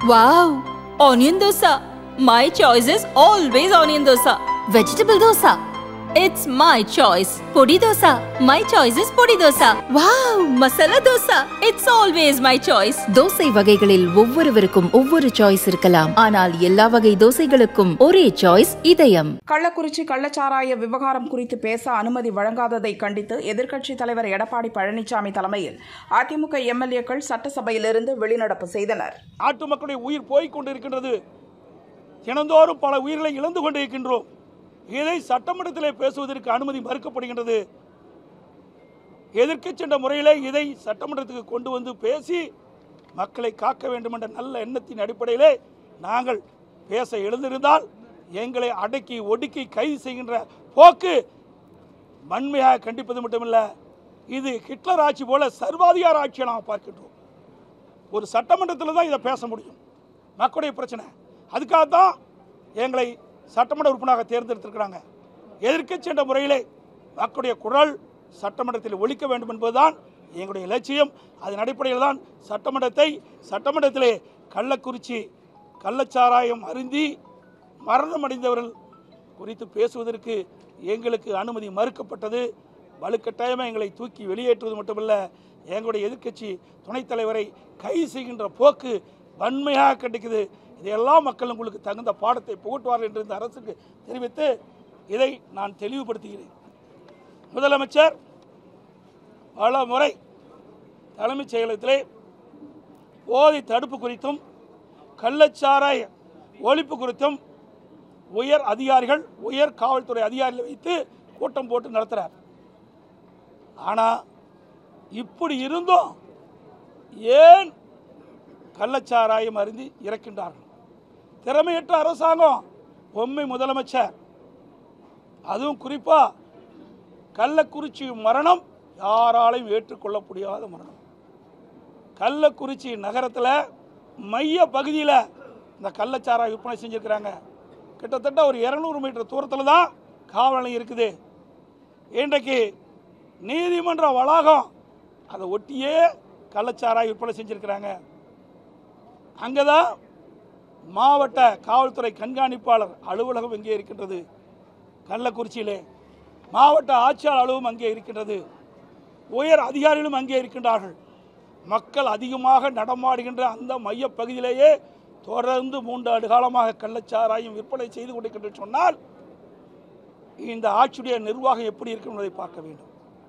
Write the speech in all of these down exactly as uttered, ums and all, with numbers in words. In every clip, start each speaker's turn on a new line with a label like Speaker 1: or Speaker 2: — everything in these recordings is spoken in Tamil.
Speaker 1: Wow! Onion dosa. My choice is always onion dosa. Vegetable dosa. It's my choice. Podi dosa. My choice is podi dosa. Wow! Masala dosa. It's always my choice.
Speaker 2: Dosa வகைகளில் ஒவ்வொருவருக்கும் ஒவ்வொரு சாய்ஸ் இருக்கலாம். ஆனால் எல்லா வகை தோசைகளுக்கும் ஒரே சாய்ஸ் இதயம்.
Speaker 3: கள்ளக்குறிச்சி கள்ளச்சாராய விவகாரம் குறித்து பேச அனுமதி வழங்காததை கண்டித்து எதிர்க்கட்சித் தலைவர் எடப்பாடி பழனிசாமி தலைமையில் அதிமுக எம்எல்ஏக்கள் சட்டசபையிலிருந்து வெளிநடப்பு செய்தனர்.
Speaker 4: நாட்டு மக்களுடைய உயிர் போய்க் கொண்டிருக்கின்றது. தினந்தோறும் பல உயிர்களை இழந்து கொண்டிருக்கின்றோம். இதை சட்டமன்றத்திலே பேசுவதற்கு அனுமதி மறுக்கப்படுகின்றது. எதிர்க்கட்சி என்ற முறையிலே இதை சட்டமன்றத்துக்கு கொண்டு வந்து பேசி மக்களை காக்க வேண்டும் என்ற நல்ல எண்ணத்தின் அடிப்படையிலே நாங்கள் பேச எழுந்திருந்தால் எங்களை அடக்கி ஒடுக்கி கைது செய்கின்ற போக்கு வன்மையாக கண்டிப்பது மட்டுமல்ல, இது ஹிட்லர் ஆட்சி போல சர்வாதிகார ஆட்சியை நாம் பார்க்கின்றோம். ஒரு சட்டமன்றத்தில் தான் இதை பேச முடியும். மக்களுடைய பிரச்சனை. அதுக்காகத்தான் எங்களை சட்டமன்ற உறுப்பினராக தேர்ந்தெடுத்திருக்கிறாங்க. எதிர்க்கட்சி என்ற முறையிலே மக்களுடைய குரல் சட்டமன்றத்தில் ஒலிக்க வேண்டும் என்பதுதான் எங்களுடைய இலட்சியம். அதன் அடிப்படையில் தான் சட்டமன்றத்தை சட்டமன்றத்திலே கள்ளக்குறிச்சி கள்ளச்சாராயம் அருந்தி மரணம் அடைந்தவர்கள் குறித்து பேசுவதற்கு எங்களுக்கு அனுமதி மறுக்கப்பட்டது. வலுக்கட்டாயமாக எங்களை தூக்கி வெளியேற்றுவது மட்டுமல்ல, எங்களுடைய எதிர்க்கட்சி துணைத் தலைவரை கைது செய்கின்ற போக்கு வன்மையாக கண்டிக்குது. இதையெல்லாம் மக்கள் உங்களுக்கு தகுந்த பாடத்தை புகட்டுவார்கள் என்று இந்த அரசுக்கு தெரிவித்து இதை நான் தெளிவுபடுத்துகிறேன். முதலமைச்சர் பல முறை தலைமைச் செயலகத்திலே போதை தடுப்பு குறித்தும் கள்ளச்சாராய ஒழிப்பு குறித்தும் உயர் அதிகாரிகள் உயர் காவல்துறை அதிகாரிகளை வைத்து கூட்டம் போட்டு நடத்துகிறார். ஆனால் இப்படி இருந்தும் ஏன் கள்ளச்சாராயம் அருந்தி இறக்கின்றார்கள்? திறமையற்ற அரசாங்கம், பொம்மை முதலமைச்சர். அதுவும் குறிப்பாக கள்ளக்குறிச்சி மரணம் யாராலையும் ஏற்றுக்கொள்ள முடியாத மரணம். கள்ளக்குறிச்சி நகரத்தில் மைய பகுதியில் இந்த கள்ளச்சாராய விற்பனை செஞ்சுருக்கிறாங்க. கிட்டத்தட்ட ஒரு இரநூறு மீட்டர் தூரத்தில் தான் காவல் நிலையம் இருக்குது. இன்றைக்கு நீதிமன்ற வளாகம் அதை ஒட்டியே கள்ளச்சாராய விற்பனை செஞ்சுருக்கிறாங்க. அங்கே தான் மாவட்ட காவல்துறை கண்காணிப்பாளர் அலுவலகம் எங்கே இருக்கின்றது. கள்ளக்குறிச்சியிலே மாவட்ட ஆட்சியாளர் அலுவலகம் அங்கே இருக்கின்றது. உயர் அதிகாரிகளும் அங்கே இருக்கின்றார்கள். மக்கள் அதிகமாக நடமாடுகின்ற அந்த மையப்பகுதியிலேயே தொடர்ந்து மூன்று ஆண்டு காலமாக கள்ளச்சாராயம் விற்பனை செய்து கொண்டிருக்கின்ற சொன்னால் இந்த ஆட்சியுடைய நிர்வாகம் எப்படி இருக்கும் என்பதை பார்க்க வேண்டும்.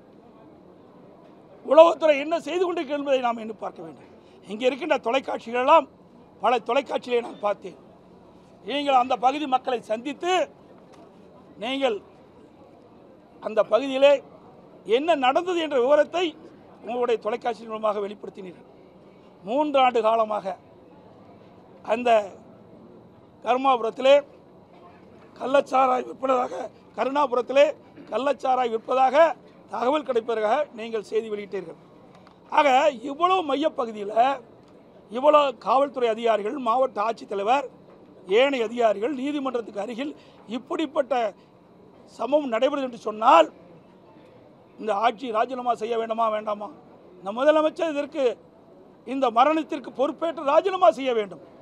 Speaker 4: உளவுத்துறை என்ன செய்து கொண்டிருக்கிறது என்பதை நாம் இன்னும் பார்க்க வேண்டும். இங்கே இருக்கின்ற தொலைக்காட்சிகளெல்லாம் பல தொலைக்காட்சிகளை நான் பார்த்தேன். நீங்கள் அந்த பகுதி மக்களை சந்தித்து நீங்கள் அந்த பகுதியிலே என்ன நடந்தது என்ற விவரத்தை உங்களுடைய தொலைக்காட்சி மூலமாக வெளிப்படுத்தினீர்கள். மூன்று ஆண்டு காலமாக அந்த கருமாபுரத்திலே கள்ளச்சாராய் விற்பதாக கருணாபுரத்திலே கள்ளச்சாராய் விற்பதாக தகவல் கிடைப்பதற்காக நீங்கள் செய்தி வெளியிட்டீர்கள். ஆக இவ்வளவு மையப்பகுதியில் இவ்வளோ காவல்துறை அதிகாரிகள், மாவட்ட ஆட்சித்தலைவர், ஏனைய அதிகாரிகள், நீதிமன்றத்துக்கு அருகில் இப்படிப்பட்ட சம்பவம் நடைபெறுது என்று சொன்னால் இந்த ஆட்சி ராஜினாமா செய்ய வேண்டுமா வேண்டாமா? இந்த முதலமைச்சர் இதற்கு இந்த மரணத்திற்கு பொறுப்பேற்று ராஜினாமா செய்ய வேண்டும்.